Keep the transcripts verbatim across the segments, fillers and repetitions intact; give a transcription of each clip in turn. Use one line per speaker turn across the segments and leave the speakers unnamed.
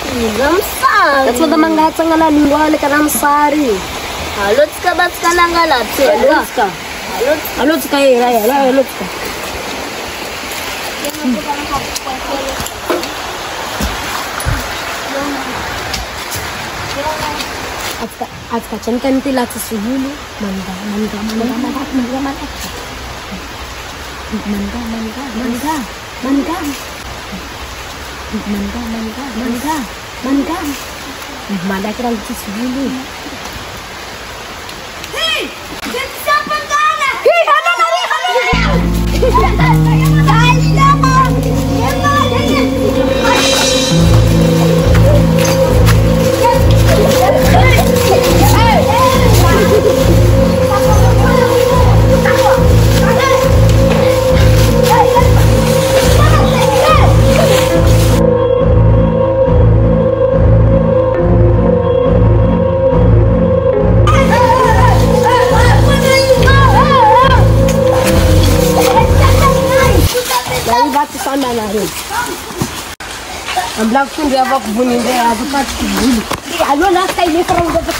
Ramsari.
That's what the manga tsangana lingwale ka ramsari.
Alotska batska langala tse.
Alotska. Alotska ira ya, la alotska. Atka atka chamkanti la tsihulu manga manga manga manga manga manga manga manga manga manga manga manga manga manga manga kira tsihulu.
Hey, siapa penggalan? Hey, halo lari, halo lari.
I'm black to the above winning there as a cat. I don't have to live from the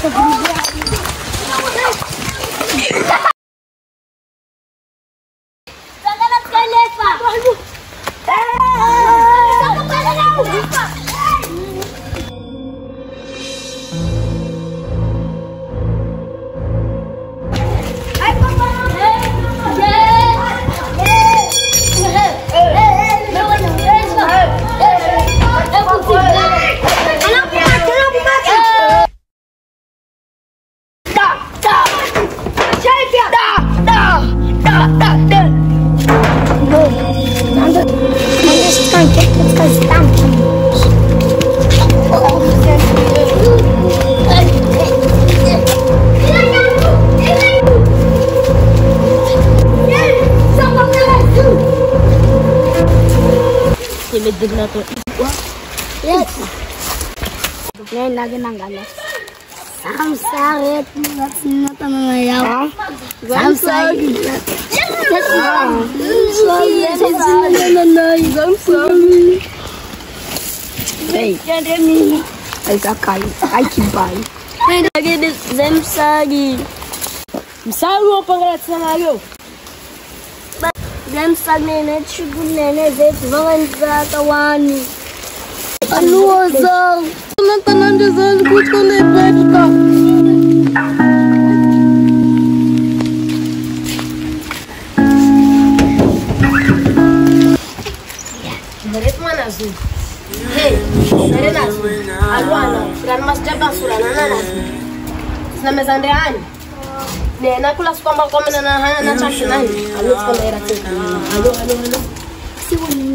Ngayon lagi ng galas. Samsarit na tamayaw. Samsarit. Samsarit. Hey, Jeremy. Ay kakay, ay kibay.
Hey, lagi din Zemsagi.
Msago pangalat sa ngayo.
Zemsag nene chugul nene zet vanganza tawani. Ano sa? Tanan dyan gut ko na ipedka. Berit mana Azul? Hey, berit Azul. Alu ana, suran mas jaba suran ana Azul. Sina mezandeani. Ne nakula kwamba kwa mena na hana na chashi nani. Alu tukona era tena. Alu alu alu. Siwoni.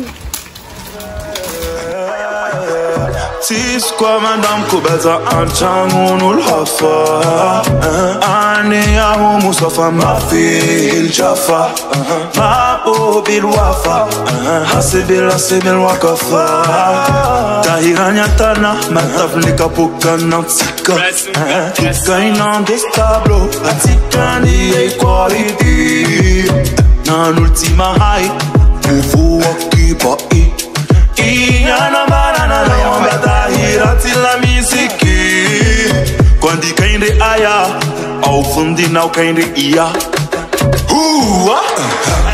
Tis kwa madam kubeza anchangunul hafa Ane ya humu sofa mafil jafa Mabo bil wafa Hasibil hasibil wakafa Tahiranya tana mataflika puka nantika Puka inandestable Atikani equality Nan ultima high Ufu wakipa i Iyana marana na yombata hirati la misiki Kwandi kainde aya Au fundi na ukainde iya Huwa